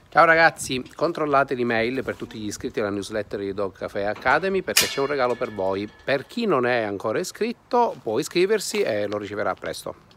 Ciao ragazzi, controllate l'email per tutti gli iscritti alla newsletter di Dog Café Academy perché c'è un regalo per voi. Per chi non è ancora iscritto può iscriversi e lo riceverà presto.